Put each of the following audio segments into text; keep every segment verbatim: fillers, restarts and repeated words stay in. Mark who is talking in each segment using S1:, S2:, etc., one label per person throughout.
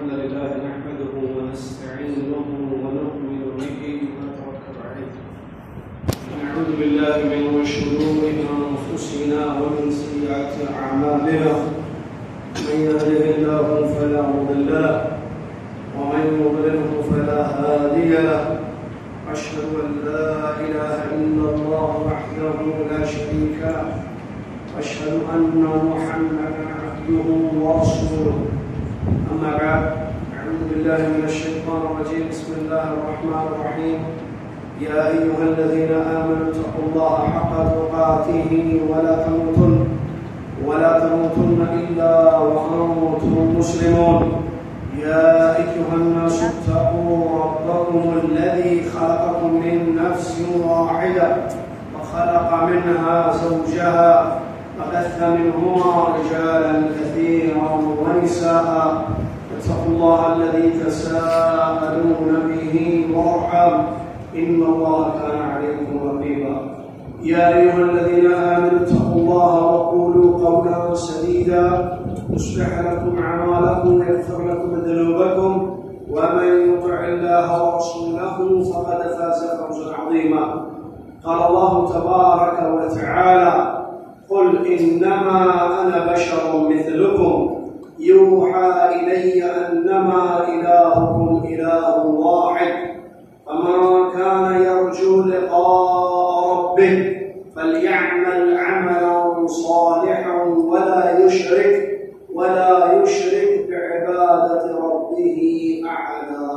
S1: الحمد لله نحمده ونستعينه ونؤمن به ونتوكل عليه ونعوذ بالله من شرور أنفسنا ومن سيئات أعمالنا من يهده الله فلا مضل له ومن يضلله فلا هادي له أشهد أن لا إله إلا الله وحده لا شريك له أشهد أن محمدا عبده ورسوله أما بعد أعوذ بالله من الشيطان الرجيم بسم الله الرحمن الرحيم يا أيها الذين آمنوا اتقوا الله حق تقاته ولا تموتن ولا تموتن إلا وأنتم مسلمون يا أيها الناس اتقوا ربكم الذي خلقكم من نفس واحدة وخلق منها زوجها وبث منهما رجالا كثيرا ونساء واتقوا الله الذي تساءلون به والأرحام إن الله كان عليكم رقيبا يا أيها الذين آمنوا اتقوا الله وقولوا قولا سديدا يصلح لكم أعمالكم ويغفر لكم ذنوبكم ومن يطع الله ورسوله فقد فاز فوزا عظيما قال الله تبارك وتعالى قل إنما أنا بشر مثلكم يوحى إلي أنما إلهكم إله واحد فمن كان يرجو لقاء ربه فليعمل عملا صالحا ولا يشرك ولا يشرك بعبادة ربه أحدا.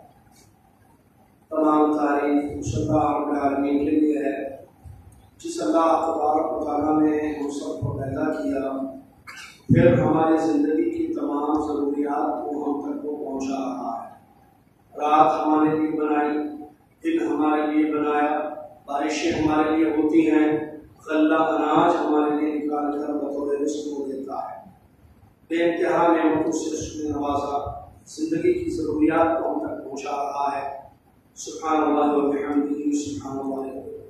S1: تمام تعریف اللہ رب العالمین کے لیے ہے جس اللہ تبارک و تعالیٰ نے ہم سب کو پیدا کیا پھر ہماری زندگی کی تمام ضروریات کو ہم تک کو پہنچا رہا ہے. رات ہمارے لیے بنائی، دن ہمارے لیے بنایا، بارشیں ہمارے لیے ہوتی ہیں، غلہ اناج ہمارے لیے نکال کر بطور رزق کو دیتا ہے. بے انتہا نعمتوں سے اس نے نوازا، زندگی کی ضروریات کو ہم تک پہنچا رہا ہے. سبحان اللہ و بحمدہ سبحان اللہ.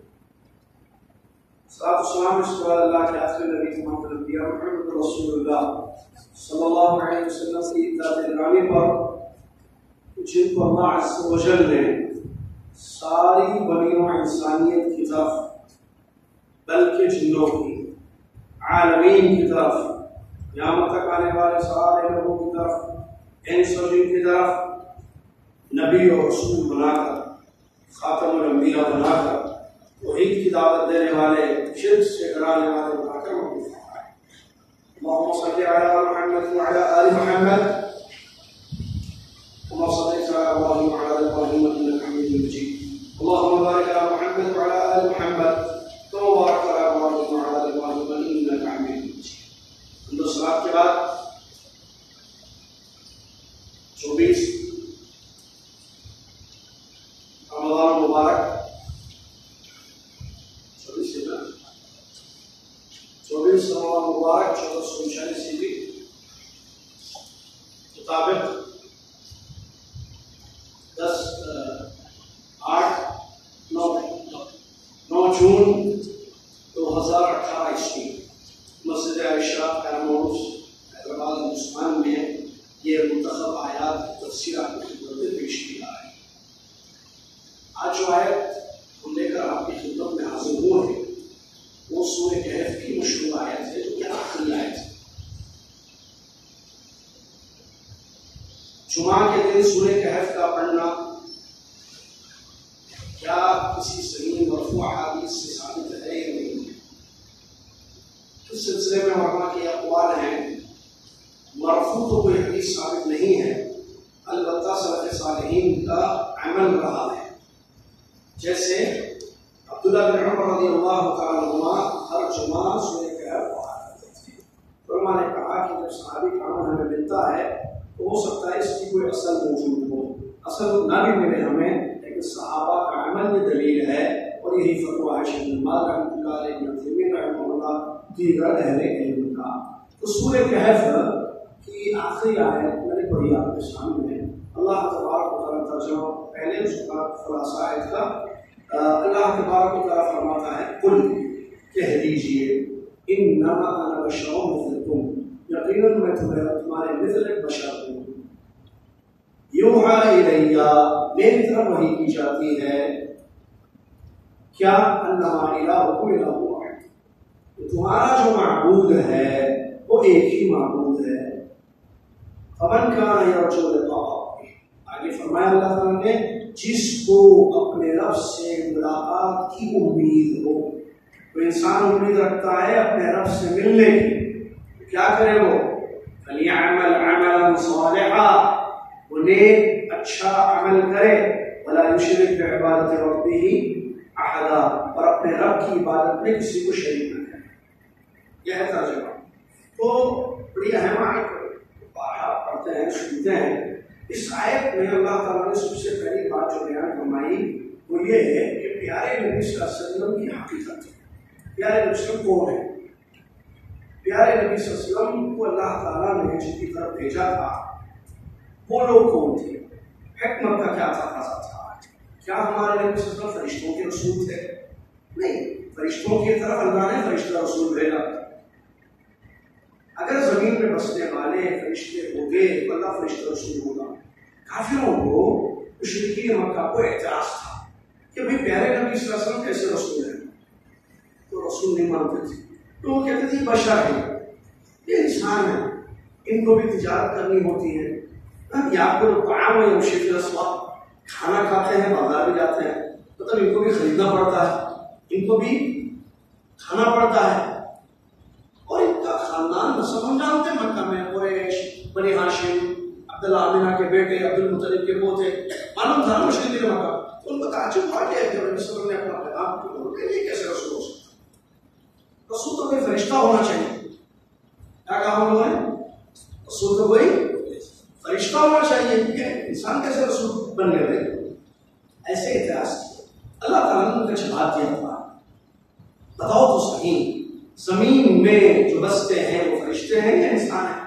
S1: صلاۃ والسلام اس پر اللہ کے آخری نبی تمام الانبیاء محمد رسول اللہ صلی اللہ علیہ وسلم کی ذات گرامی پر جن کو اللہ عز و جل نے ساری بنی نوع انسانیت کی طرف بلکہ جنوں کی عالمین کی طرف قیامت تک آنے والے سارے لوگوں کی طرف انس و جن کی طرف نبی اور رسول بنا کر خاتم الانبیاء بنا کر توحید کی دعوت دینے والے شرک سے ڈرانے والے بنا کر موقف رکھا ہے. اللهم صل على محمد وعلى آل محمد كما صليت على ابراهيم وعلى ال ابراهيم انك حميد مجيد. اللهم بارك على محمد وعلى ال محمد كما باركت على ابراهيم وعلى ال ابراهيم انك حميد مجيد. عند الصلاه کے بعد چوبیس رمضان مبارک چوبیس رمضان مبارک چودہ سو انچالیس ہجری مطابق دس آٹھ نو نو جون دو ہزار اٹھارہ عیسوی مسجد عائشہ کاموس حیدرآباد ہندوستان میں یہ منتخب آیات تفسیر آپ کی خدمت میں پیش کیا ہے. آج جو آیت ہم لے کر آپ کی خدمت میں حاضر ہوئے ہیں وہ سورہ کہف کی مشہور آیت ہے جو کہ آخری آیت ہے. جمعہ کے دن سورہ کہف کا پڑھنا کیا کسی صحیح مرفوع حدیث سے ثابت ہے یا نہیں ہے؟ اس سلسلے میں علماء کے اقوال ہیں. مرفوع تو کوئی حدیث ثابت نہیں ہے، البتہ سلف صالحین کا عمل رہا ہے. جیسے عبداللہ بن عمر رضی اللہ تعالیٰ عنہ ہر جمعہ سورہ کہف پڑھا کرتے تھے. علماء نے کہا کہ جب صحابی کا عمل ہمیں ملتا ہے تو ہو سکتا ہے اس کی کوئی اصل موجود ہو، اصل نہ بھی ملے ہمیں، لیکن صحابہ کا عمل یہ دلیل ہے. اور یہی فتویٰ ہے شیخ ابن باز رحمۃ اللہ علیہ، ابن تیمیہ رحمہ اللہ، دیگر اہل علم کا. تو سورہ کہف کی آخری آیت میں نے پڑھی آپ کے سامنے. اللہ تبارک و تعالیٰ ترجمہ پہلے اس کا خلاصہ آیت کا. اللہ تبارک و تعالیٰ فرماتا ہے قل کہہ دیجئے انما انا بشر مثلکم، یقیناً میں تمہیں تمہارے مثل ایک بشر ہوں. یوحا الیہ میری طرف وحی کی جاتی ہے کیا انما الہکم الہ واحد تمہارا جو معبود ہے وہ ایک ہی معبود ہے. فمن کان یرجو لقاء آگے فرمایا اللہ تعالیٰ نے جس کو اپنے رب سے ملاقات کی امید ہو. تو انسان امید رکھتا ہے اپنے رب سے ملنے کی کیا کرے وہ فلیعمل عملا صالحا وہ نیک اچھا عمل کرے ولا یشرک بعبادت ربہ احدا اور اپنے رب کی عبادت میں کسی کو شریک نہ کرے. یہ ہے ترجمہ. تو بڑی اہم آیت پڑھتے ہیں سنتے ہیں. اس آیت میں اللہ تعالیٰ نے سب سے پہلی بات جو بیان فرمائی وہ یہ ہے کہ پیارے نبی صلی اللہ علیہ وسلم کی حقیقت. پیارے نبی صلی اللہ علیہ وسلم کون ہے؟ پیارے نبی صلی اللہ علیہ وسلم کو اللہ تعالیٰ نے جن کی طرف بھیجا تھا وہ لوگ کون تھے؟ حکمت کا کیا تقاضا تھا؟ کیا ہمارے نبی صلی اللہ علیہ وسلم فرشتوں کے رسول تھے؟ نہیں. فرشتوں کی طرف اللہ نے فرشتہ رسول بھیجا. اگر زمین میں بسنے والے فرشتے ہو گئے تو اللہ فرشتہ رسول ہوگا. کافروں کو مشرکین مکہ کو اعتراض تھا کہ بھئی پیارے نبی صلی اللہ علیہ وسلم کیسے رسول ہیں؟ تو رسول نہیں مانتے تھے. تو وہ کہتے تھے بشر ہے, یہ انسان ہے, ان کو بھی تجارت کرنی ہوتی ہے. یا کو طعام یمشی فی الاسواق کھانا کھاتے ہیں بازار بھی جاتے ہیں, مطلب ان کو بھی خریدنا پڑتا ہے, ان کو بھی کھانا پڑتا ہے. اور ان کا خاندان نسب ہم جانتے ہیں مکہ میں قریش بنی ہاشم عبداللہ آمینہ کے بیٹے عبد المطلب کے پوتے معلوم تھا نا مشرکین مکہ. تو ان کا تعجب ہوا کہ نبی صلی اللہ علیہ وسلم نے اپنا پیغام کیوں یہ کیسے رسول ہو سکتا؟ رسول تو کوئی فرشتہ ہونا چاہیے. کیا کہا ہم لوگوں نے؟ رسول تو کوئی فرشتہ ہونا چاہیے کیونکہ انسان کیسے رسول بن گئے؟ ایسے اعتراض کیا. اللہ تعالیٰ نے ان کا جواب دیا تھا بتاؤ تو صحیح زمین میں جو بستے ہیں وہ فرشتے ہیں یا انسان ہیں؟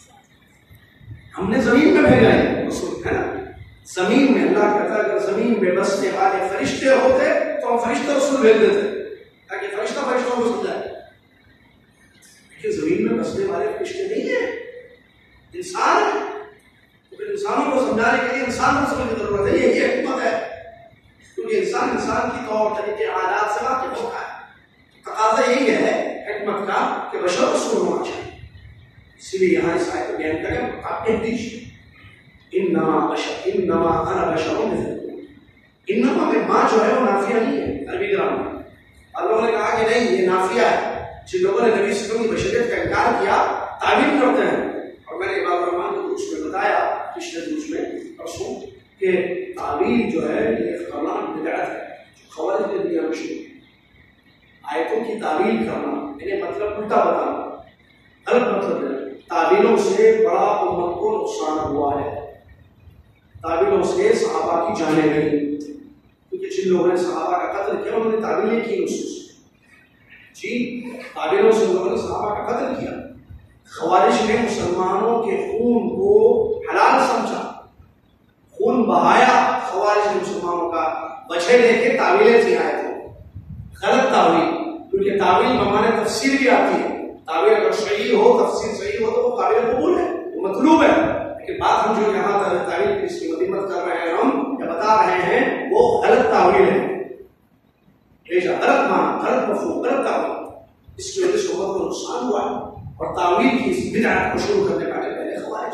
S1: ہم نے زمین میں بھیجا ہے رسول ہے نا. زمین میں اللہ کہتا ہے اگر زمین میں بسنے والے فرشتے ہوتے تو ہم فرشتے رسول بھیج دیتے تاکہ فرشتہ فرشتوں کو سمجھائے. لیکن زمین میں بسنے والے فرشتے نہیں ہیں, انسان ہیں. تو پھر انسانوں کو سمجھانے کے لیے انسان کو سمجھنے کی ضرورت ہے. یہی حکمت ہے کیونکہ انسان انسان کی طور طریقے عادات سے واقف ہوتا ہے. تقاضا یہی ہے حکمت کا کہ بشر رسول ہونا چاہیے. اسی لیے یہاں اس آیت کو بیان کریں آپ کہہ دیجیے انما بشر انما انا بشر مثلکم. انما میں ماں جو ہے وہ نافیہ نہیں ہے عربی گرامر میں. اور لوگوں نے کہا کہ نہیں یہ نافیہ ہے. جن لوگوں نے نبی صلی اللہ علیہ وسلم کی بشریت کا انکار کیا تعویل کرتے ہیں. اور میں نے عباد الرحمان کو اس میں بتایا پچھلے درس میں پرسوں کہ تعویل جو ہے یہ خطرناک بدعت ہے جو خوارج نے دیا مشہور. آیتوں کی تعویل کرنا یعنی مطلب الٹا بتانا غلط مطلب ہے. تعویلوں سے بڑا امت کو نقصان ہوا ہے. تعویلوں سے صحابہ کی جانیں گئی کیونکہ جن لوگوں نے صحابہ کا قتل کیا انہوں نے تعویلیں کی نصوص جی تعویلوں سے لوگوں نے صحابہ کا قتل کیا. خوارج نے مسلمانوں کے خون کو حلال سمجھا, خون بہایا. خوارج نے مسلمانوں کا وجہ لے کے تعویلیں تھیں آیتوں. غلط تعویل کیونکہ تعویل بمانے تفسیر بھی آتی ہے. تعویل اگر صحیح ہو تفسیر صحیح ہو تو وہ قابل قبول ہے, وہ مطلوب ہے. لیکن بات ہم جو یہاں تعویل کی اس کی مذمت کر رہے ہیں ہم یا بتا رہے ہیں وہ غلط تعویل ہے. غلط معنی غلط مفہوم غلط تعویل. اس کی وجہ سے امت کو نقصان ہوا ہے. اور تعویل کی اس بدعت کو شروع کرنے والے پہلے خوارج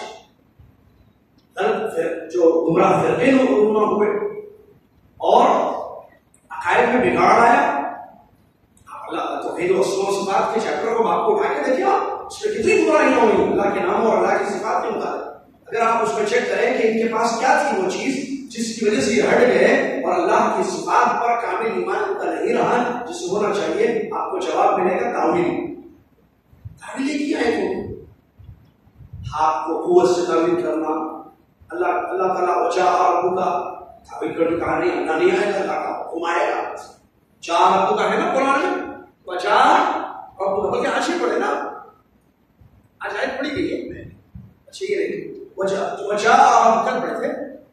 S1: غلط جو گمراہ فرقے ہوئے اور عقائد میں بگاڑ آیا. اللہ توحید و اسماء و صفات کے چیپٹر کو آپ کو اٹھا کے دیکھیے اس میں کتنی برائیاں ہوئی اللہ کے ناموں اور اللہ کی صفات کے مطابق. اگر آپ اس میں چیک کریں کہ ان کے پاس کیا تھی وہ چیز جس کی وجہ سے یہ ہٹ گئے اور اللہ کی صفات پر کامل ایمان ان کا نہیں رہا جسے ہونا چاہیے, آپ کو جواب ملے گا تعویل. تعویل کیا ہے تو آپ کو قوت سے تعویل کرنا. اللہ اللہ تعالیٰ وجہ ربک کا تعویل کرنے کا نہیں, اللہ نہیں آئے گا, اللہ کا حکم آئے گا. چار ربک کا ہے نا قرآن میں وجہ ربک, بلکہ آج ہی پڑھے نا, آج آیت پڑھی گئی ہے. اچھا یہ نہیں وجہ وجہ آپ کل پڑھے تھے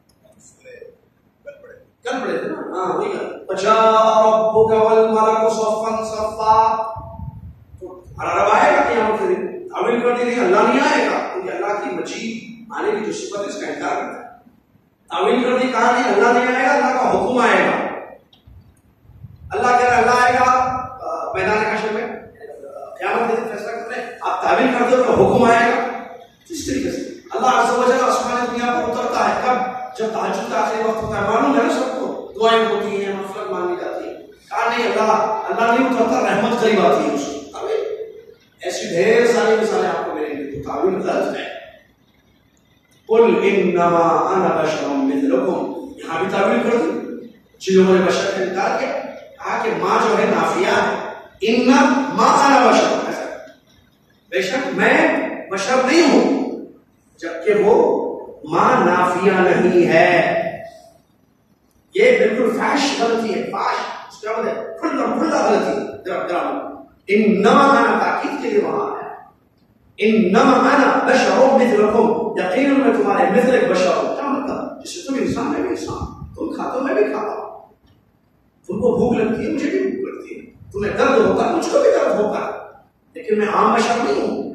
S1: کل پڑھے تھے نا, ہاں وہی ہے وجہ ربک والملک صفا صفا. تو ہمارا رب آئے گا قیامت کے دن. تعویل کرتے نہیں اللہ نہیں آئے گا کیونکہ اللہ کی مجیء آنے کی جو صفت ہے اس کا انکار کرتا ہے. تعویل کر دی، کہا نہیں اللہ نہیں آئے گا، اللہ کا حکم آئے گا. اللہ کہہ رہا ہے اللہ آئے گا میدان حشر میں، قیامت کے دن فیصلہ کرتے ہیں، آپ تعویل کرتے ہو تو حکم آئے گا. اس طریقے سے اللہ عز و جل آسمان دنیا پر اترتا ہے. کب؟ جب تہجد کا آخری وقت ہوتا ہے. معلوم ہے نا سب کو، دعائیں ہوتی ہیں، مغفرت مانگی جاتی ہے. کہا نہیں اللہ اللہ نہیں اترتا، رحمت قریب آتی ہے اس کی. ایسی ڈھیر ساری مثالیں آپ کو ملیں گی. تو تعویل غلط ہے. قل انما انا بشر مثلکم، یہاں بھی تعویل کر دی، جن لوگوں نے بشر کا انکار کیا. کہا کہ ماں جو ہے نافیہ ہے، ان ما انا بشر، ایسا بے شک میں بشر نہیں ہوں، جبکہ وہ ماں نافیہ نہیں ہے. یہ بالکل فحش غلطی ہے. فحش اس کا مطلب ہے کھلا کھلا غلطی. گرامر انما انا تاکید کے لیے وہاں ہے. انما انا بشر مثلکم، یقیناً میں تمہارے مثل ایک بشر ہوں. کیا مطلب؟ جس سے تم انسان میں بھی انسان، تم کھاتے ہو میں بھی کھاتا ہوں. تم کو بھوک لگتی ہے مجھے بھی بھوک لگتی ہے، تمہیں درد ہوتا ہے مجھ کو بھی درد ہوتا ہے، لیکن میں عام بشر نہیں ہوں،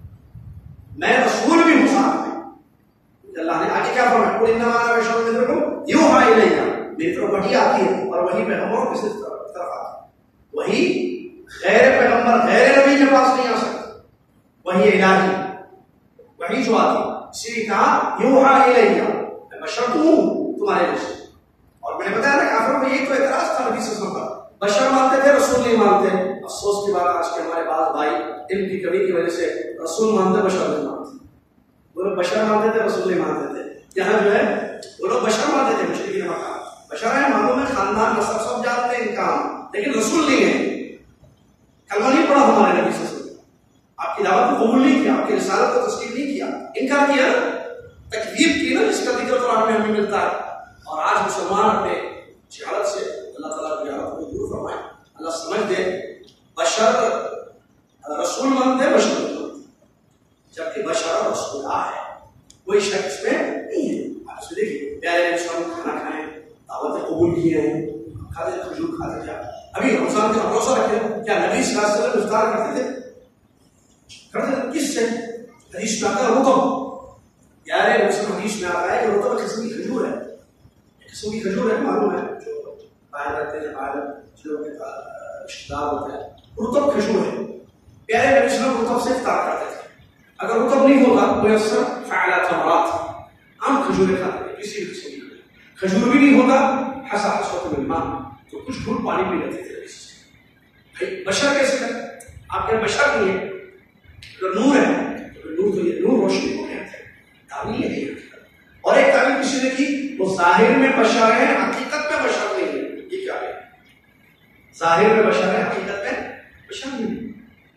S1: میں رسول بھی ہوں ساتھ میں. اللہ نے آگے کیا فرمایا؟ قل انما انا بشر مثلکم یوحی الی، میری طرف وحی آتی ہے اور وہی پیغمبروں کی طرف آتی ہے. وہی غیر پیغمبر غیر نبی کے پاس نہیں آ سکتا. وہی الہی وہی جو آتی ہے، اسی لیے کہا یوحی الی، میں بشر ہوں تمہارے جیسے. اور میں نے بتایا نا کافروں میں یہ تو اعتراض تھا نبی صلی اللہ علیہ وسلم پر، بشر مانتے تھے رسول نہیں مانتے. افسوس کی بات آج کے ہمارے بعض بھائی علم کی کمی کی وجہ سے رسول مانتے بشر نہیں مانتے. وہ لوگ بشر مانتے تھے رسول نہیں مانتے تھے. یہاں جو ہے وہ لوگ بشر مانتے تھے، مشرکین مکہ بشر ہے، معلوم ہے خاندان نسب سب جانتے ہیں ان کا، لیکن رسول نہیں ہے. کلمہ نہیں پڑھا ہمارے نبی صلی اللہ علیہ وسلم، آپ کی دعوت کو قبول نہیں کیا، آپ کی رسالت کو تسلیم نہیں کیا، انکار کیا، تکذیب کی نا، جس کا ذکر قرآن میں ہمیں ملتا ہے. اور آج مسلمان اپنے جہالت سے اللہ تعالیٰ کی جہالت کو دور فرمائے، اللہ سمجھ دے. بشر رسول مانتے بشر مانتے، جبکہ بشر رسول ہے، کوئی شخص میں نہیں ہے. آپ اسے دیکھیے پیارے انسان کھانا کھائیں، دعوتیں قبول کیے ہیں، کھاتے کھجور کھاتے. کیا ابھی رمضان کا روزہ رکھے، کیا نبی صلی اللہ علیہ وسلم افطار کرتے تھے؟ کرتے تھے کس سے؟ حدیث میں آتا ہے رطب. پیارے مسلم حدیث میں آتا ہے کہ رطب قسم کی کھجور ہے، قسم کی کھجور ہے، معلوم ہے جو باہر رہتے ہیں، باہر جو رشتے دار ہوتے ہیں، رطب کھجور ہے. پیارے نبی صلی اللہ علیہ وسلم رطب سے افطار کرتے تھے. اگر رطب نہیں ہوتا میسر فعلات تمرات، عام کھجوریں کھاتے تھے، کسی بھی قسم کی کھجور بھی نہیں ہوتا، حسا حسوت بالماء، تو کچھ گھٹ پانی پی لیتے تھے. بھائی بشر کیسے ہے؟ آپ کے بشر نہیں ہے، اگر نور ہے تو نور تو یہ نور روشنی ہو گیا ہے. تعبیر یہ نہیں. اور ایک تعبیر کسی نے کی، وہ ظاہر میں بشر ہے حقیقت میں بشر نہیں ہے. یہ کیا ہے؟ ظاہر میں بشر ہے حقیقت میں بشر نہیں ہے.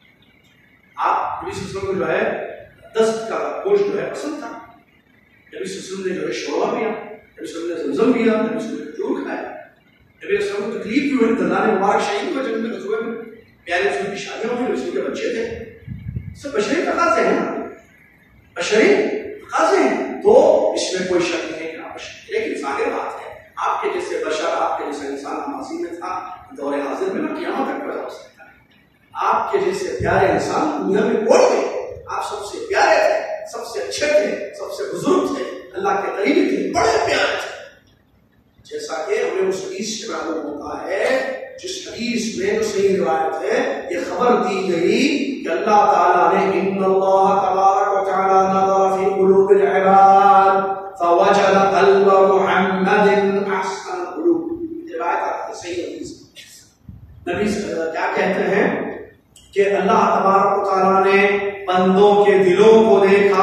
S1: آپ نبی صلی اللہ علیہ وسلم کو جو ہے دست کا گوشت جو ہے پسند تھا، نبی صلی اللہ علیہ وسلم نے جو ہے شوربہ پیا، نبی صلی اللہ علیہ وسلم نے زمزم پیا، نبی صلی اللہ علیہ وسلم نے کھجور کھایا. نبی صلی اللہ علیہ وسلم کو تکلیف بھی ہوئی، دلال مبارک شہید ہوئے جنگ میں غزوے میں، پیارے رسول کی شادیاں ہوئی، رسول کے بچے تھے. سب بشری تقاضے ہیں نا، بشری تقاضے ہیں، تو اس میں کوئی شک نہیں ہے کہ آپ بشر. لیکن ظاہر بات ہے آپ کے جیسے بشر، آپ کے جیسے انسان ماضی میں تھا، دور حاضر میں نہ قیامت تک پیدا ہو سکتا ہے. آپ کے جیسے پیارے انسان دنیا میں کوئی نہیں. آپ سب سے پیارے تھے، سب سے اچھے تھے، سب سے بزرگ تھے، اللہ کے قریبی تھے، بڑے پیارے تھے. جیسا کہ ہمیں اس حدیث سے معلوم ہوتا ہے، جس حدیث میں جو صحیح روایت ہے، یہ خبر دی گئی کہ اللہ تعالیٰ نے ان اللہ تبارک و تعالیٰ نظر فی قلوب العباد فوجد قلب محمد احسن القلوب. یہ روایت آتا ہے صحیح حدیث. نبی کیا کہتے ہیں کہ اللہ تبارک و تعالیٰ نے بندوں کے دلوں کو دیکھا.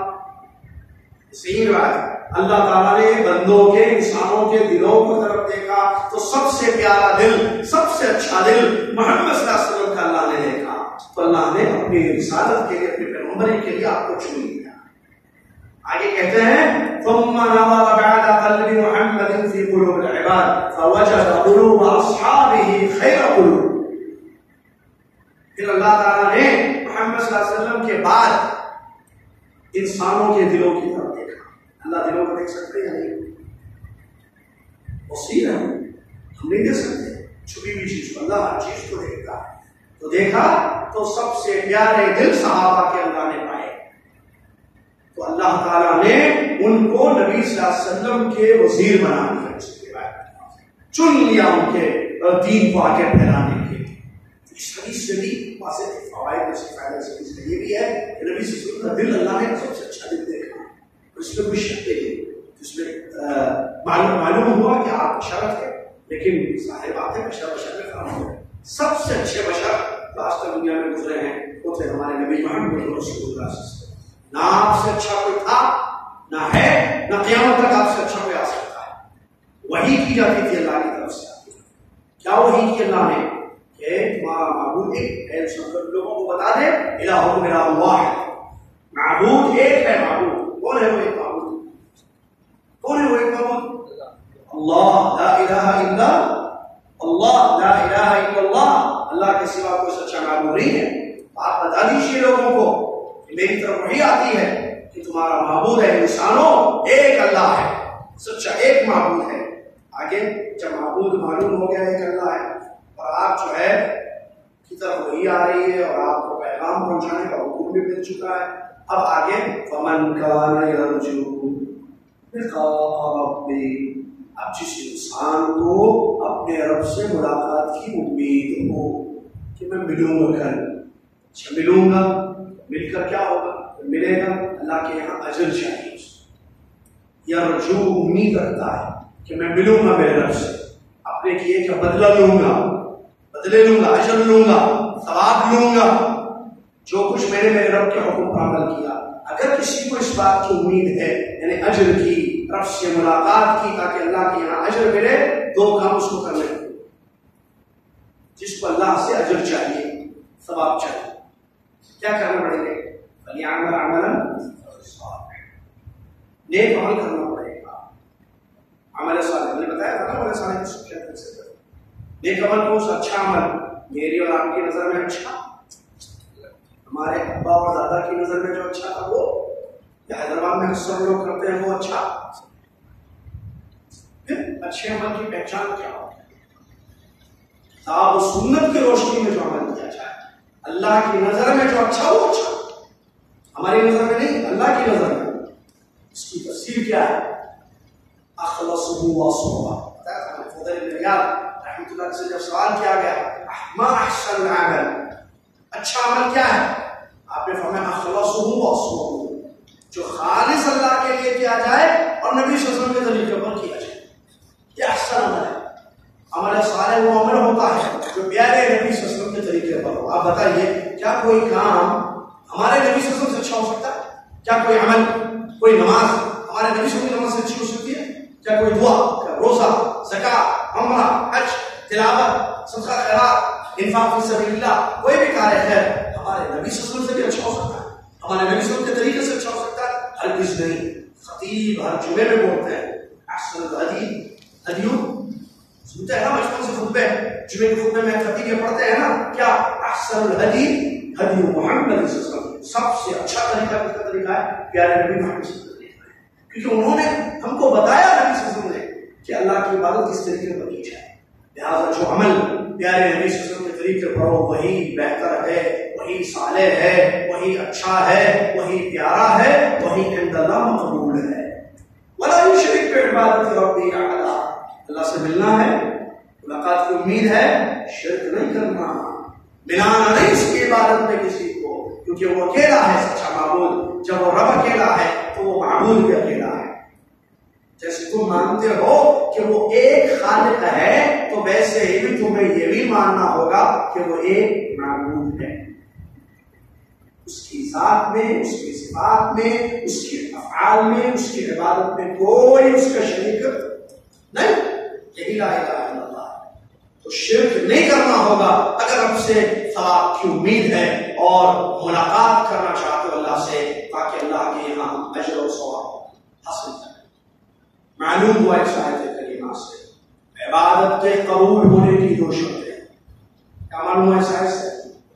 S1: صحیح روایت، اللہ تعالیٰ نے بندوں کے انسانوں کے دلوں کو طرف دیکھا تو سب سے پیارا دل، سب سے اچھا دل محمد صلی اللہ علیہ وسلم کا اللہ نے دیکھا. تو اللہ نے اپنی رسالت کے لیے، اپنی پیغمبری کے لیے آپ کو چن لیا. آگے کہتے ہیں ثم نظر بعد قلب محمد في قلوب العباد فوجد قلوب اصحابه خير قلوب. پھر اللہ تعالیٰ نے محمد صلی اللہ علیہ وسلم کے بعد انسانوں کے دلوں کی طرف دیکھا. اللہ دلوں کو دیکھ سکتے ہیں یا نہیں؟ بصیر ہے، ہم نہیں دیکھ سکتے چھپی ہوئی چیز کو. اللہ ہر چیز کو دیکھتا ہے. تو دیکھا تو سب سے پیارے دل صحابہ کے اللہ نے پائے. تو اللہ تعالیٰ نے ان کو نبی صلی اللہ علیہ وسلم کے وزیر بنا دیا، چن لیا ان کے دین کو آگے پھیلانے کے لیے۔ اس حدیث سے بھی واضح فوائد میں سے فائدہ سے اس کا یہ بھی ہے کہ نبی صلی اللہ علیہ وسلم کا دل اللہ نے سب سے اچھا دل دیکھا، اس میں کوئی شک نہیں، اس میں معلوم ہوا کہ آپ بشارت ہے، لیکن ظاہر بات ہے بشر بشر میں خراب ہو گئے۔ سب سے اچھے بشر جو آج تک دنیا میں گزرے ہیں وہ تھے ہمارے نبی محمد رسول اللہ صلی اللہ علیہ وسلم۔ نہ آپ سے اچھا کوئی تھا، نہ ہے، نہ قیامت تک آپ سے اچھا کوئی آ سکتا ہے۔ وحی کی جاتی تھی اللہ کی طرف سے۔ کیا وحی کی اللہ نے کہ تمہارا معبود ایک ہے، سب لوگوں کو بتا دے الہکم الہ واحد، معبود ایک ہے۔ معبود کون ہے؟ وہ ایک معبود کون ہے؟ وہ ایک معبود اللہ، لا الہ الا اللہ، لا الہ الا اللہ، اللہ کے سوا کوئی سچا معبود نہیں ہے۔ آپ بتا دیجیے لوگوں کو، میری طرف وہی آتی ہے کہ تمہارا معبود ہے انسانوں ایک اللہ ہے، سچا ایک معبود ہے۔ آگے جب معبود معلوم ہو گیا ایک اللہ ہے اور آپ جو ہے کی طرف وہی آ رہی ہے اور آپ کو پیغام پہنچانے کا حکم بھی مل چکا ہے، اب آگے فمن کان یرجو لقاء ربہ، اب جس انسان کو اپنے رب سے ملاقات کی امید ہو کہ میں ملوں گا کل، اچھا ملوں گا، مل کر کیا ہوگا؟ ملے گا اللہ کے یہاں اجر چاہیے، یرجو امید رکھتا ہے کہ میں ملوں گا میرے رب سے، اپنے کیے کا بدلہ لوں گا، بدلے لوں گا، اجر لوں گا، ثواب لوں گا، جو کچھ میں نے میرے رب کے حکم پر عمل کیا۔ اگر کسی کو اس بات کی امید ہے یعنی اجر کی، رب سے ملاقات کی تاکہ اللہ کے یہاں اجر ملے، دو کام اس کو کرنے ہیں۔ جس کو اللہ سے اجر چاہیے، ثواب چاہیے، کیا کرنا پڑیں گے؟ فَلْيَعْمَلْ عَمَلًا صَالِحًا، نیک عمل کرنا پڑے گا۔ عمل صالح میں نے بتایا تھا نا، عمل صالح کی سب سے نیک عمل کون سا؟ اچھا عمل، میری اور آپ کی نظر میں اچھا، ہمارے ابا اور دادا کی نظر میں جو اچھا تھا وہ، یا حیدرآباد میں اکثر لوگ کرتے ہیں وہ اچھا۔ پھر اچھے عمل کی پہچان کیا ہو؟ کتاب و سنت کی روشنی میں جو عمل کیا جائے، اللہ کی نظر میں جو اچھا وہ اچھا، ہماری نظر میں نہیں، اللہ کی نظر میں۔ اس کی تفسیر کیا ہے؟ اخلصہ وصوبہ۔ فضیل بن عیاض رحمۃ اللہ سے جب سوال کیا گیا ما احسن العمل، اچھا عمل کیا ہے؟ آپ نے فرمایا اخلصہ وصوبہ، جو خالص اللہ کے لیے کیا جائے اور نبی صلی اللہ علیہ وسلم کے طریقے پر کیا جائے، یہ احسن عمل ہے۔ عمل صالح وہ عمل ہوتا ہے جو پیارے نبی صلی اللہ علیہ وسلم کے طریقے پر ہو۔ آپ بتائیے کیا کوئی کام ہمارے نبی صلی اللہ علیہ وسلم سے اچھا ہو سکتا ہے؟ کیا کوئی عمل، کوئی نماز ہمارے نبی صلی اللہ علیہ وسلم کی نماز سے اچھی ہو سکتی ہے؟ کیا کوئی دعا، کیا روزہ، زکات، عمرہ، حج، تلاوت، صدقہ خیرات، انفاق فی سبیل اللہ، کوئی بھی کار خیر ہمارے نبی صلی اللہ علیہ وسلم سے بھی اچھا ہو سکتا ہے؟ ہمارے نبی صلی اللہ علیہ وسلم کے طریقے سے اچھا ہو سکتا ہے؟ ہرگز نہیں۔ خطیب ہر جمعے میں بولتے ہیں احسن الہدی ہدیوں، سنتے ہیں نا بچپن سے خطبے، جمعے کے خطبے میں خطیب یہ پڑھتے ہیں نا کیا؟ احسن الہدی ہدی محمد صلی اللہ علیہ وسلم، سب سے اچھا طریقہ کس کا طریقہ ہے؟ پیارے نبی محمد صلی اللہ علیہ وسلم کا طریقہ ہے، کیونکہ انہوں نے ہم کو بتایا نبی صلی اللہ علیہ وسلم نے کہ اللہ کی عبادت کس طریقے پر کی جائے، لہٰذا جو عمل پیارے نبی صلی اللہ علیہ وسلم کے طریقے پر ہو وہی بہتر ہے، وہی صالح ہے، وہی اچھا ہے، وہی پیارا ہے، وہی عند اللہ مقبول ہے۔ وَلَا يُشْرِكْ بِعِبَادَةِ رَبِّهِ أَحَدًا، اللہ سے ملنا ہے، ملاقات کی امید ہے، شرک نہیں کرنا، ملانا نہیں اس کی عبادت میں کسی کو، کیونکہ وہ اکیلا ہے سچا معبود۔ جب وہ رب اکیلا ہے تو وہ معبود بھی اکیلا ہے۔ جیسے تم مانتے ہو کہ وہ ایک خالق ہے تو ویسے ہی بھی تمہیں یہ بھی ماننا ہوگا کہ وہ ایک معبود ہے، اس کی ذات میں، اس کی صفات میں، اس کے افعال میں، اس کی عبادت میں کوئی اس کا شریک نہیں۔ یہی لا الہ الا اللہ ہے، تو شرک نہیں کرنا ہوگا اگر رب سے ثواب کی امید ہے اور ملاقات کرنا چاہتے ہو اللہ سے تاکہ اللہ کے یہاں اجر و ثواب حاصل کریں۔ معلوم ہوا اس آیت کریمہ سے عبادت کے قبول ہونے کی دو شرطیں۔ کیا معلوم ہوا اس آیت سے؟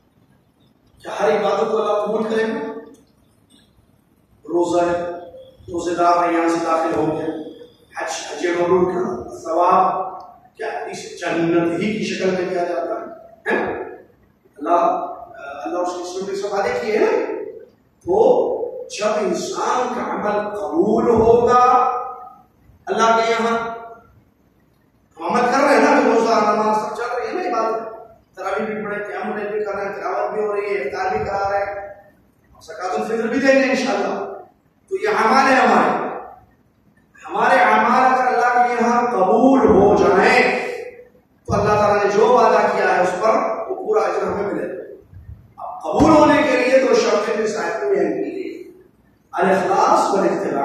S1: کیا ہر عبادت کو اللہ قبول کرے گا؟ روزہ روزے دار یہاں سے داخل ہوں گے، حج حج مبرور کا ثواب کیا اس جنت ہی کی شکل میں کیا جاتا ہے؟ اللہ اللہ اس کے سب وعدے کیے ہیں، وہ جب انسان کا عمل قبول ہوگا اللہ کے یہاں، ہم عمل کر رہے ہیں نا، روزہ نماز سب چل رہی ہے نا، عبادت تراویح بھی پڑھے، قیام اللیل بھی کر رہے ہیں، تلاوت بھی ہو رہی ہے، افطار بھی کرا رہے ہیں، زکات الفطر بھی دیں گے انشاءاللہ. تو یہ اعمال ہیں ہمارے ہمارے اعمال اگر اللہ کے یہاں قبول ہو جائیں تو اللہ تعالیٰ نے جو وعدہ کیا ہے اس پر وہ پورا اجر ہمیں ملے گا. اب قبول ہونے کے لیے دو شرطیں بھی صاحب میں اہم کی گئی، الاخلاص والاتباع.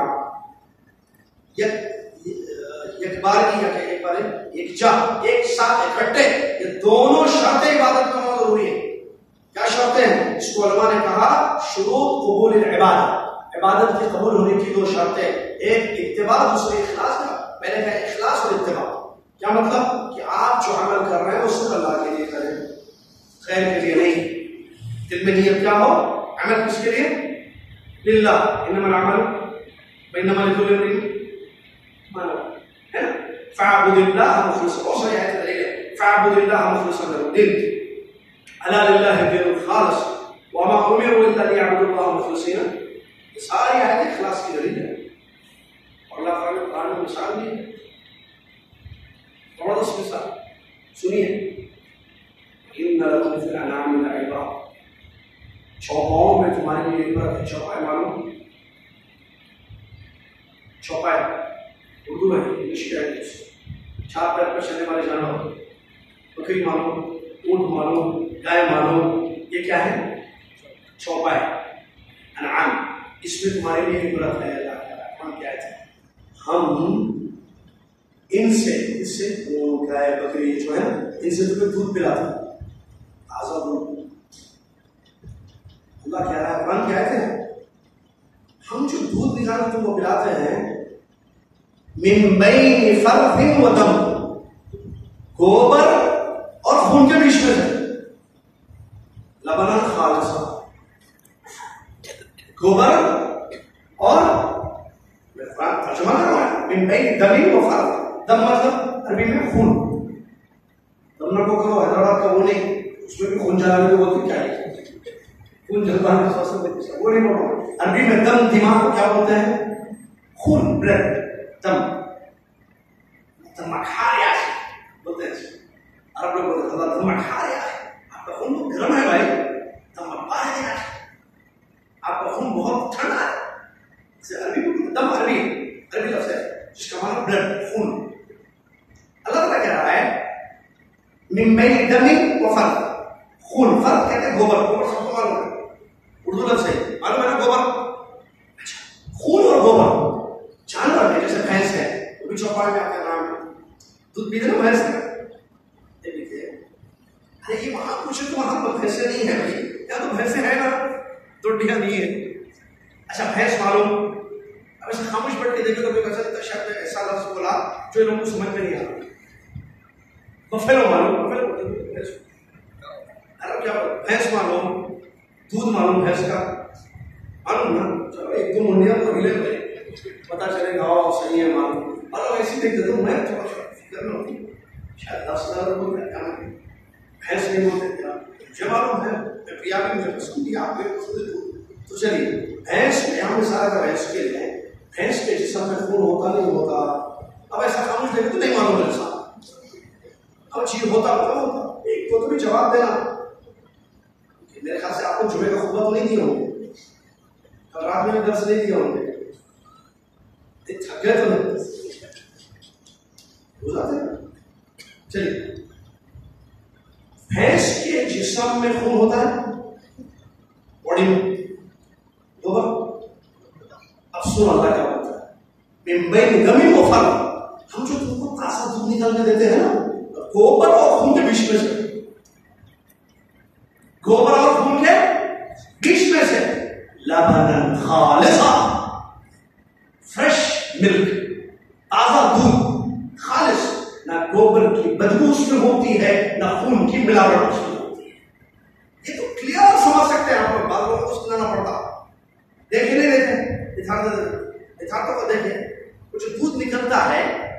S1: ایک بار کی ایک بار ایک جا ایک ساتھ اکٹھے، یہ دونوں شرطیں عبادت میں ہونا ضروری ہے. کیا شرطیں ہیں؟ اس کو علماء نے کہا شروط قبول العبادت، عبادت کے قبول ہونے کی دو شرطیں، ایک اتباع، دوسری اخلاص. کا پہلے کا اخلاص اور اتباع. کیا مطلب؟ کہ آپ جو عمل کر رہے ہیں اس سے اللہ کے لیے کریں، خیر کے لیے نہیں. دل میں نیت کیا ہو، عمل کس کے لیے؟ للہ. انما العمل وانما لكل امرئ ما نوى. فاعبد الله مخلصا، بہت ساری آیتیں دلیل ہے، فاعبد الله مخلصا له الدين، الا لله الدين الخالص وما امروا الا ليعبدوا الله مخلصين. یہ ساری آیتیں اخلاص کی دلیل ہے. اور اللہ تعالیٰ نے قرآن میں مثال دی ہے، زبردست مثال سنیے. ان لكم في الانعام لعبرا، چوپاؤں میں تمہارے لیے عبرت ہے. چوپائے معلوم؟ چوپائے اردو میں انگلش کیا ہے؟ چار پیر پر چلنے والے جانور، بکری معلوم، اونٹ معلوم، گائے معلوم، یہ کیا ہے؟ چوپائے، انعام. اس میں تمہارے لیے عبرت ہے. اللہ تعالیٰ ہم کیا ہے، ہم ان سے اس سے اونٹ گائے بکری جو ہے ان سے تمہیں دودھ پلاتے ہیں، تازہ دودھ. اللہ کہہ رہا ہے، قرآن کیا ہے، ہم جو دودھ نکالتے تم کو پلاتے ہیں من بین فرث و دم، گوبر اور خون کے بیچ میں سے، لبنا خالصا، گوبر اور ترجمہ کر رہا ہے من بین دم و فرث. دم مطلب عربی میں خون. دم نہ کو کرو حیدرآباد کا وہ نہیں، اس میں بھی خون جلانے کو بولتے کیا ہے، خون جلوانے کا وہ نہیں بولتے. عربی میں دم دماغ کو کیا بولتے ہیں؟ خون، بلڈ. دم دم کھا رہا ہے بولتے ہیں عرب لوگ بولتے ہیں دم کھا رہا ہے، آپ کا خون بہت گرم ہے بھائی، دم پا رہا ہے، آپ کا خون بہت ٹھنڈا ہے. اسے عربی میں دم عربی عربی لفظ ہے جس کا معنی بلڈ، خون. اللہ تعالیٰ کہہ رہا ہے من بین دم و فرث، خون. فرث کہتے ہیں گوبر، گوبر سب کو معلوم ہے، اردو لفظ ہے معلوم ہے نا گوبر. خون اور گوبر جانور ہے، جیسے بھینس ہے وہ بھی چوپائے میں آتا ہے، نام ہے دودھ پیتے نا بھینس کا. ارے یہ وہاں پوچھے تو وہاں پر بھینسیں نہیں ہے بھائی، یا تو بھینسیں ہیں نا، ٹوٹیاں نہیں ہے. اچھا بھینس معلوم. اب ایسے خاموش بیٹھ کے دیکھو تو کوئی کہتا ہے شاید میں ایسا لفظ بولا جو ان لوگوں کو سمجھ میں نہیں آتا. بفیلو معلوم، بفیلو ارے کیا بھینس معلوم، دودھ معلوم بھینس کا معلوم نا. چلو ایک دو منڈیاں تو ہلے بھائی، پتا چلے گا صحیح ہے معلوم. اور ایسی دیکھ دیتا ہوں میں تھوڑا سا فکر میں ہوتی شاید دس ہزار روپئے کیا بھینس نہیں ہوتے کیا، مجھے معلوم ہے پریا بھی مجھے پسند تھی، آپ کو پسند ہے. تو چلیے بھینس میں ہم نے سارا کا بھینس کے لیے بھینس کے جسم میں خون ہوتا نہیں ہوتا. اب ایسا خاموش دیکھے تو نہیں معلوم ہے انسان، اب چیز ہوتا ہوتا ہوتا ایک کو تو بھی جواب دینا. میرے خیال سے آپ کو جمعے کا خطبہ تو نہیں دیے ہوں گے، کل رات میں درس نہیں دیے ہوں گے، تھک گئے تو نہیں ہو جاتے. چلیے بھینس کے جسم میں خون ہوتا ہے، باڈی میں گوبر. اب سن اللہ کیا ہوتا ہے من بین دم و فرث، ہم جو تم کو تازہ دودھ نکالنے دیتے ہیں نا گوبر اور خون کے بیچ میں سے، گوبر اور خون کے بیچ میں سے، لبنا خالصا، فریش ملک، تازہ دودھ، خالص، نہ گوبر کی بدبو اس میں ہوتی ہے نہ خون کی ملاوٹ اس میں ہوتی ہے. یہ تو کلیئر سمجھ سکتے ہیں آپ، بعض لوگوں کو سنانا پڑتا، دیکھ نہیں دیتے اتھارتوں کو دیکھیں. کچھ دودھ نکلتا ہے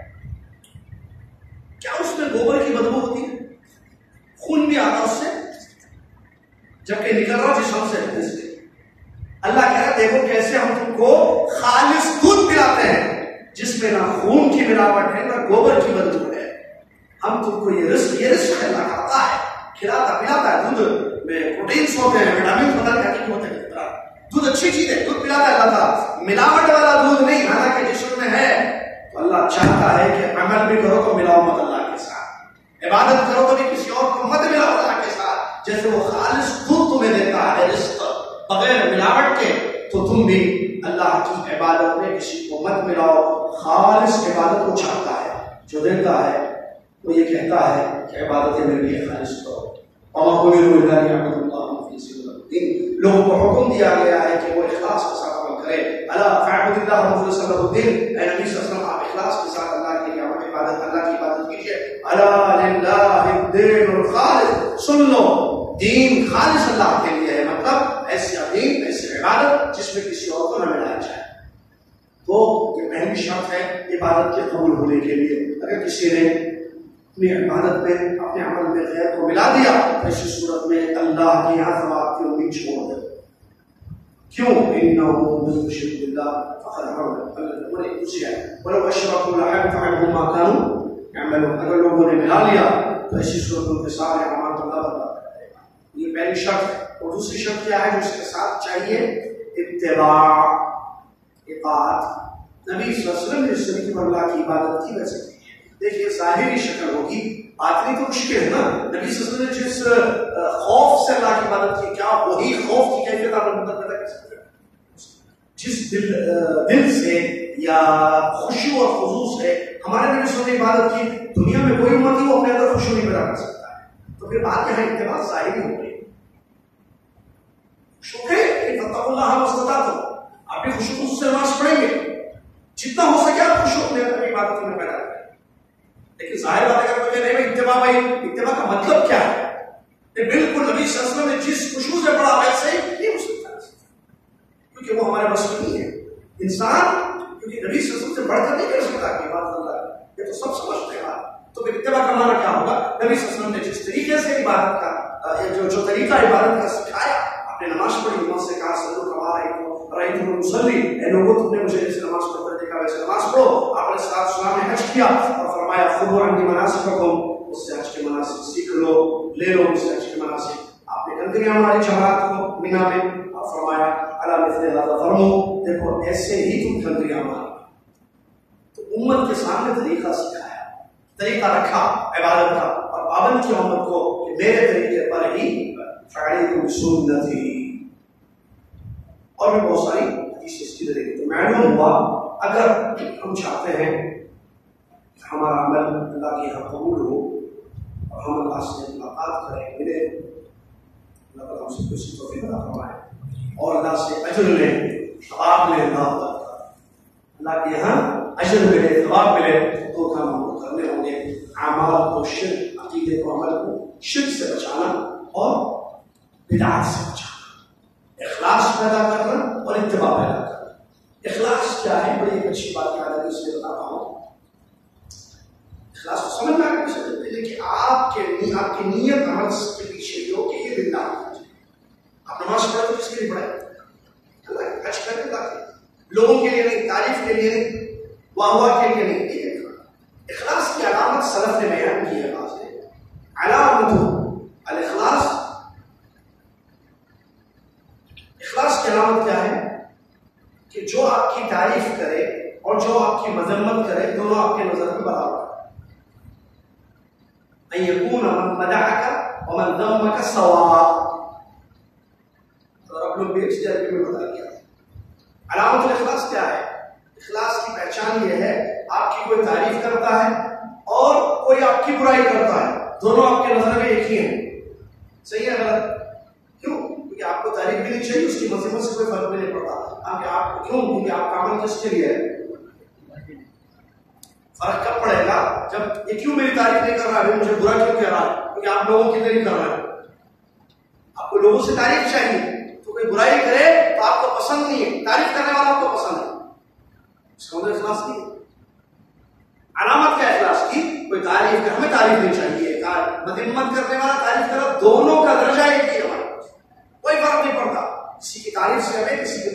S1: کیا اس میں گوبر کی بدبو ہوتی ہے؟ خون بھی آتا اس سے جبکہ نکل رہا جسم سے. اللہ کہہ رہا دیکھو کیسے ہم تم کو خالص دودھ پلاتے ہیں جس میں نہ خون کی ملاوٹ ہے نہ گوبر کی بدبو ہے. ہم تم کو یہ رزق یہ رزق ہے اللہ کھاتا ہے کھلاتا پلاتا ہے. دودھ میں پروٹینس ہوتے ہیں وٹامن بدل کر کے ہوتے ہیں. دودھ اچھی چیز ہے دودھ پلاتا ہے اللہ تعالیٰ. ملاوٹ والا دودھ نہیں حالانکہ جسم میں ہے. تو اللہ چاہتا ہے کہ عمل بھی کرو تو ملاؤ مت اللہ کے ساتھ. عبادت کرو تو بھی کسی اور کو مت ملاؤ اللہ کے ساتھ. جیسے وہ خالص دودھ تمہیں دیتا ہے رزق بغیر ملاوٹ کے تو تم بھی اللہ کی عبادت میں کسی کو مت ملاؤ. خالص عبادت کو چاہتا ہے. جو دیتا ہے وہ یہ کہتا ہے کہ عبادتیں میرے لیے خالص کرو. اور کوئی لوگوں کو حکم دیا گیا ہے کہ وہ اخلاص کے ساتھ عمل کرے. الا فاعبدوا الله مخلصا له الدين. اے نبی صلی اللہ علیہ وسلم آپ اخلاص کے ساتھ اللہ کے لیے عبادت اللہ کی عبادت کیجیے. الا للہ الدین الخالص. سن لو دین خالص اللہ کے لیے ہے. مطلب ایسی دین ایسی عبادت جس میں کسی اور کو نہ ملایا جائے. تو یہ پہلی شرط ہے عبادت کے قبول ہونے کے لیے. اگر کسی نے اپنی عبادت میں اپنے عمل میں غیر کو ملا دیا تو ایسی صورت میں اللہ کے یہاں ثواب کی امید چھوڑ دے. کیوں؟ انہ من یشرک باللہ فقد حرم اللہ کچھ ہے ولو اشرکوا لحبط عنہم ما كانوا يعملون. اگر لوگوں نے ملا لیا تو ایسی صورت ان کے سارے اعمال اللہ برباد کر دے گا. یہ پہلی شرط ہے. اور دوسری شرط کیا ہے جو اس کے ساتھ چاہیے؟ اتباع اطاعت. نبی صلی اللہ علیہ وسلم نے جس طریقے پر اللہ کی عبادت کی ویسے کی. دیکھیے ظاہری شکل ہوگی آدمی تو مشکل ہے نا. نبی صلی اللہ علیہ وسلم نے جس خوف سے اللہ کی عبادت کی کیا وہی خوف کی کیفیت آپ نے مدد پیدا کر سکتے ہیں. جس دل دل سے یا خشوع اور خضوع سے ہمارے نبی صلی اللہ علیہ وسلم نے عبادت کی دنیا میں کوئی امتی وہ اپنے اندر خشوع نہیں پیدا کر سکتا ہے. تو پھر بات یہاں اتباع ظاہری ہو گئی. شکر ہے فتقوا اللہ ما استطعتم. آپ بھی خشوع خضوع سے نماز پڑھیں گے جتنا ہو سکے آپ خشوع اپنے اندر عبادت میں پیدا کریں. لیکن ظاہر بات اگر مجھے نہیں اتباع بھائی اتباع کا مطلب کیا ہے؟ بالکل نبی صلی اللہ علیہ وسلم نے جس خشوع سے پڑھا ویسے ہی نہیں ہو سکتا کیونکہ وہ ہمارے بس میں نہیں ہے. انسان کیونکہ نبی صلی اللہ علیہ وسلم سے بڑھ کر نہیں کر سکتا کہ عبادت اللہ یہ تو سب سمجھتے ہیں. تو پھر اتباع کا معنی کیا ہوگا؟ نبی صلی اللہ علیہ وسلم نے جس طریقے سے عبادت کا جو جو طریقہ عبادت کا سکھایا آپ نے نماز پڑھی نماز سے کہا صلو کما رأیتمونی اصلی. اے لوگوں تم نے مجھے جیسے نماز پڑھتے دیکھا ویسے نماز پڑھو. آپ نے صلی اللہ علیہ وسلم نے حج کیا اور فرمایا خذوا عنی مناسککم. اس سے حج کے مناسک سیکھ لو لے لو اس سے حج کے مناسک. آپ نے کنکریاں ہماری جماعت کو مینا میں اور فرمایا الا مثل ھذا فرمو. دیکھو ایسے ہی تم کنکریاں مارو. تو امت کے سامنے طریقہ سکھایا طریقہ رکھا عبادت کا اور پابند کیا امت کو کہ میرے طریقے پر ہی فعلیکم سنتی. اور بھی بہت ساری حدیث اس کی ذریعے تو معلوم ہوا اگر ہم چاہتے ہیں کہ ہمارا عمل اللہ کے یہاں قبول ہو اور ہم اللہ سے ملاقات کریں ملے اللہ تعالیٰ ہم سے کچھ توفیق عطا فرمائے اور اللہ سے اجر لیں ثواب لیں. اللہ کے یہاں اجر ملے ثواب ملے تو کام ہم کو کرنے ہوں گے. اعمال کو شرک عقیدے کو عمل کو شرک سے بچانا اور بدعات سے بچانا. اخلاص پیدا کرنا اور اتباع پیدا کرنا. اخلاص کیا ہے؟ بڑی ایک اچھی بات یاد ہے اس لیے بتاتا ہوں. اخلاص کو سمجھ میں آ گیا کہ آپ کے آپ کی نیت عمل کے پیچھے ہو کہ یہ للہ آپ نماز پڑھے تو کس کے لیے پڑھے؟ اللہ اچھا کر کے تاکہ لوگوں کے لیے نہیں تعریف کے لیے نہیں واہ واہ کے لیے نہیں. اخلاص کی علامت سلف نے بیان کی ہے. بات ہے علامت الاخلاص. اخلاص کی علامت کیا ہے؟ کہ جو آپ کی تعریف کرے اور جو آپ کی مذمت کرے دونوں آپ کے نظر میں برابر ہے. ان یکون من مدحک ومن ذمک سواء. اور اب لوگ بھی اس جگہ میں بتا دیا. علامت الاخلاص کیا ہے؟ اخلاص کی پہچان یہ ہے آپ کی کوئی تعریف کرتا ہے اور کوئی آپ کی برائی کرتا ہے دونوں آپ کے نظر میں ایک ہی ہیں. صحیح ہے غلط؟ کیوں؟ کہ آپ کو تعریف بھی نہیں چاہیے اس کی مذمت سے کوئی فرق بھی نہیں پڑتا. آپ آپ کیوں؟ کیونکہ آپ کا عمل کس کے لیے ہے؟ فرق کب پڑے گا؟ جب یہ کیوں میری تعریف نہیں کر رہا ہے مجھے برا کیوں کہہ رہا ہے؟ کیونکہ آپ لوگوں کے لیے نہیں کر رہے ہیں. آپ کو لوگوں سے تعریف چاہیے تو کوئی برائی کرے تو آپ کو پسند نہیں ہے. تعریف کرنے والا آپ کو پسند ہے. اس کا مطلب اخلاص نہیں ہے. علامت کیا اخلاص کی؟ کوئی تعریف کر ہمیں تعریف نہیں چاہیے. مذمت کرنے والا تعریف کرا دونوں کا درجہ ایک ہی ہے. کوئی فرق نہیں پڑتا. کسی کی تعریف سے ہمیں کسی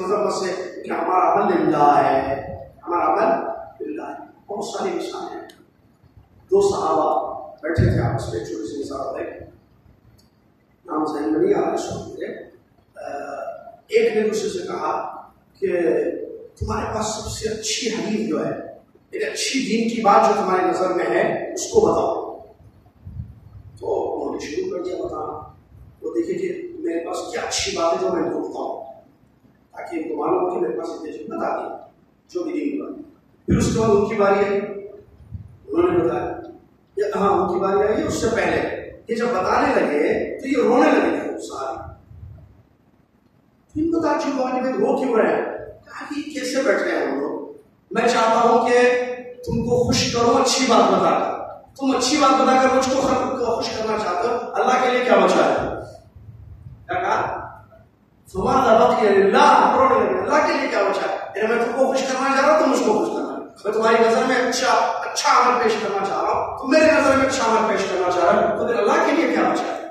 S1: للہ ہے، ہمارا عمل للہ ہے۔ بہت ساری مثالیں ہیں۔ دو صحابہ بیٹھے تھے آپس میں، چھوٹی سی مثال ہے، نام ذہن میں نہیں آ رہا اس وقت مجھے۔ ایک نے دوسرے سے کہا کہ تمہارے پاس سب سے اچھی حدیث جو ہے، ایک اچھی دین کی بات جو تمہاری نظر میں ہے اس کو بتاؤ۔ تو انہوں نے شروع کر دیا بتانا۔ وہ دیکھیں کہ میرے پاس کیا اچھی بات ہے جو میں ان کو بتاؤں، تاکہ ان کو معلوم ہو کہ میرے پاس اتنی چیز بتا دی جو بھی دین کی بات۔ پھر اس کے بعد ان کی باری آئی، انہوں نے بتایا، یہ ہاں ان کی باری آئی اس سے پہلے یہ جب بتانے لگے تو یہ رونے لگے تھے سارے۔ ان کو تعجب ہوا کہ رو کیوں رہے ہیں؟ کہا کہ کیسے بیٹھ رہے ہیں ہم لوگ؟ میں چاہتا ہوں کہ تم کو خوش کرو اچھی بات بتا کر، تم اچھی بات بتا کر مجھ کو خوش کرنا چاہتے ہو، اللہ کے لیے کیا بچا ہے؟ کیا کہا؟ فماذا بقي للہ، اللہ کے لیے کیا بچا ہے؟ میں تم کو خوش کرنا چاہ رہا ہوں، تم مجھ کو خوش کرنا، میں تمہاری نظر میں اچھا اچھا عمل پیش کرنا چاہ رہا ہوں، تم میرے نظر میں اچھا عمل پیش کرنا چاہ رہا ہوں، تو پھر اللہ کے لیے کیا بچا ہے؟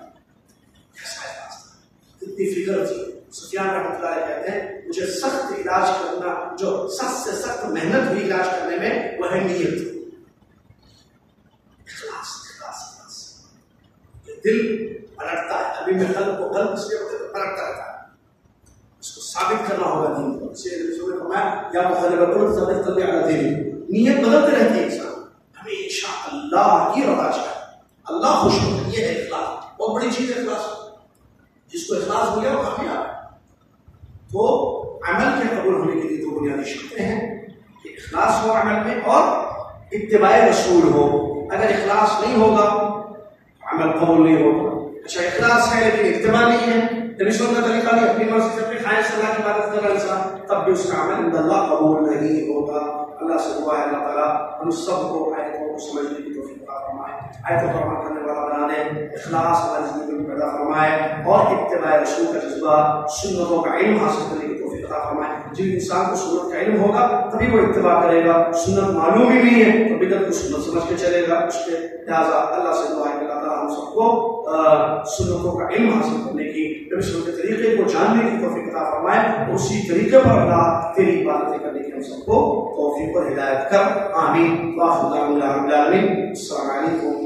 S1: اتنی فکر تھی۔ سفیان رحمۃ اللہ علیہ کہتے ہیں مجھے سخت علاج کرنا، جو سخت سے سخت محنت ہوئی علاج کرنے میں، وہ ہے نیت، اخلاص اخلاص اخلاص۔ یہ دل پلٹتا ہے، ابھی میں قلب کو قلب اس لیے پلٹتا رہتا ہے، اس کو ثابت کرنا ہوگا دین کو۔ اس لیے رسول نے فرمایا یا مخالف القلب ثابت قلبی علی دین، نیت بدلتے رہتی ہے انسان، ہمیشہ اللہ کی رضا چاہے، اللہ خوش ہو، یہ ہے اخلاص۔ بہت بڑی چیز ہے اخلاص، جس کو اخلاص ملا وہ کامیاب ہے۔ تو عمل کے قبول ہونے کے لیے دو بنیادی شرطیں ہیں کہ اخلاص ہو عمل میں اور اتباع رسول ہو۔ اگر اخلاص نہیں ہوگا عمل قبول نہیں ہوگا۔ اچھا اخلاص ہے لیکن اتباع نہیں ہے، نبی صلی اللہ علیہ وسلم نے اپنی مرضی سے اپنی خواہش سے اللہ کی عبادت کر رہا انسان، تب بھی اس کا عمل عند اللہ قبول نہیں ہوگا۔ اللہ سے دعا ہے اللہ تعالیٰ ہم سب کو آیتوں کو سمجھنے کی توفیق عطا فرمائے، آیتوں پر عمل کرنے والا بنا دے، اخلاص ہماری زندگی میں پیدا فرمائے اور اتباع رسول کا جذبہ، سنتوں کا علم حاصل کرنے کی توفیق عطا فرمائے۔ جن انسان کو سنت کا علم ہوگا تبھی وہ اتباع کرے گا، سنت معلوم ہی نہیں ہے تو بدعت کو سنت سمجھ کے چلے گا اس کے۔ لہٰذا اللہ سے دعا ہے کہ اللہ تعالیٰ ہم سب کو سنتوں کا علم حاصل کرنے کی، نبی صلی اللہ علیہ وسلم کے طریقے کو جاننے کی توفیق عطا فرمائے، اسی طریقے پر اللہ تیری عبادتیں کرنے کی ہم سب کو توفیق اور ہدایت کر، آمین۔ وآخر دعوانا الحمد للہ، السلام علیکم۔